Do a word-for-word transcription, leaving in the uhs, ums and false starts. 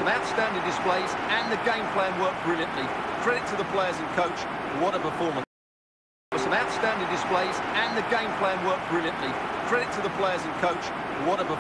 Some outstanding displays and the game plan worked brilliantly. Credit to the players and coach. What a performance. Some outstanding displays and the game plan worked brilliantly. Credit to the players and coach. What a performance.